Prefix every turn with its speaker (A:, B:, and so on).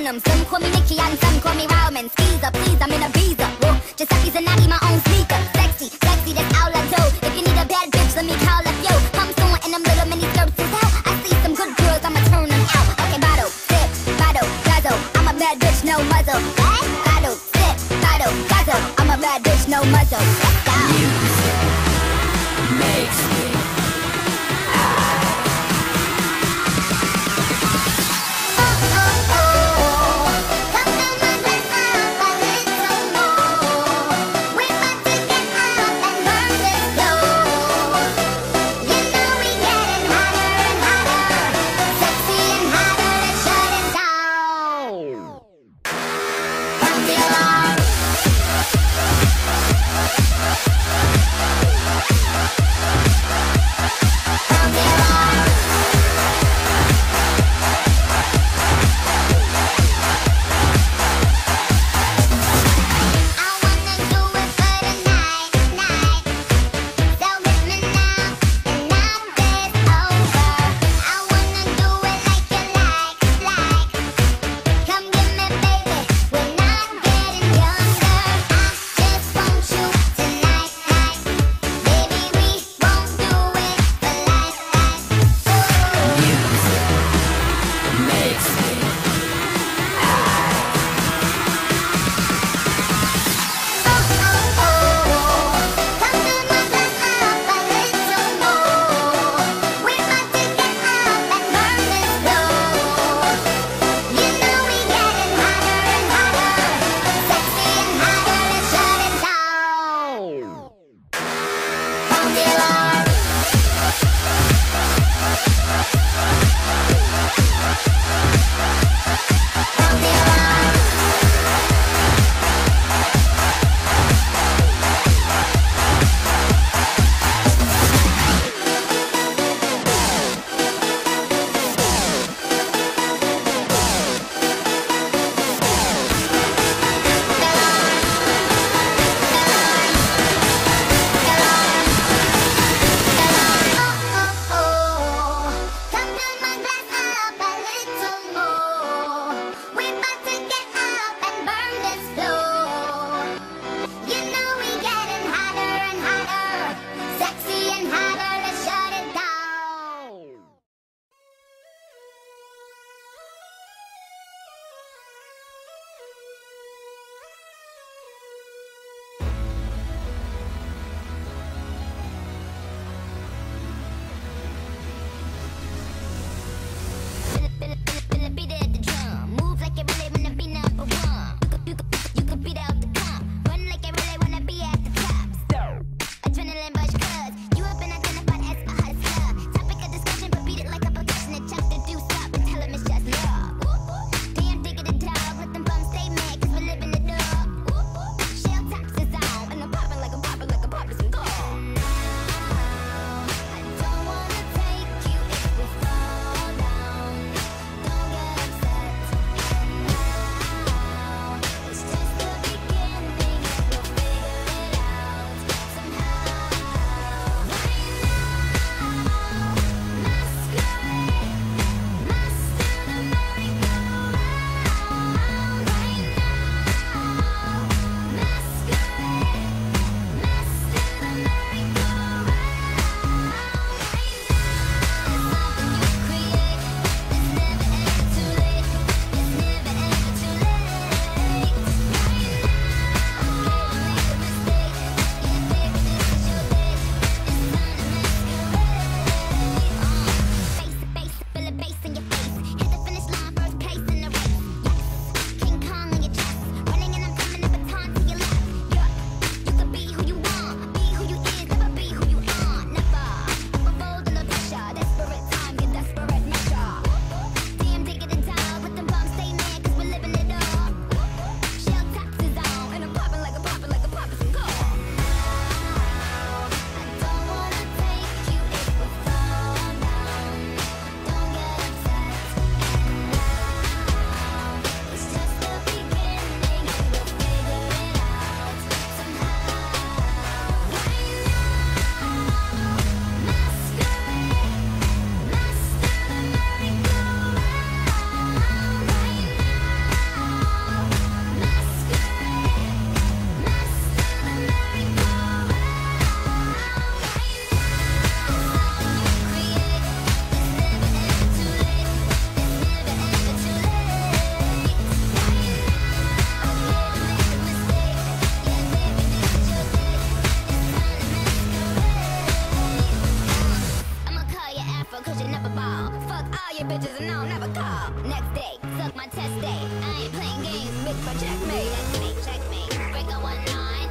A: them. Some call me Nicki and some call me Roman. Skeezer, please, I'm in a visa. Whoa, Giuseppe's and I need my own sneaker. Sexy, sexy, that's all I do. If you need a bad bitch, let me call up yo. I'm someone in them little mini skirts is out. I see some good girls, I'ma turn them out. Okay, bottle, sip, bottle, guzzle. I'm a bad bitch, no muzzle. What? Bottle, sip, bottle, guzzle. I'm a bad bitch, no muzzle. Let's go.
B: Music makes me
A: bitches and I'll never call. Next day, suck my test day. I ain't playing games, bitch, but checkmate. Checkmate, checkmate. Break a 1-9.